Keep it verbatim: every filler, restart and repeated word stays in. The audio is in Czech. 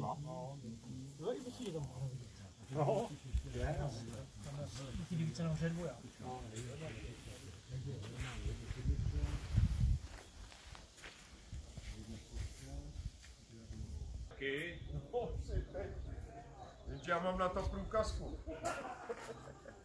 No, i musí tam vidět. No, je. Musí více na předvu, já. Taky? Jenže já mám na to průkazku.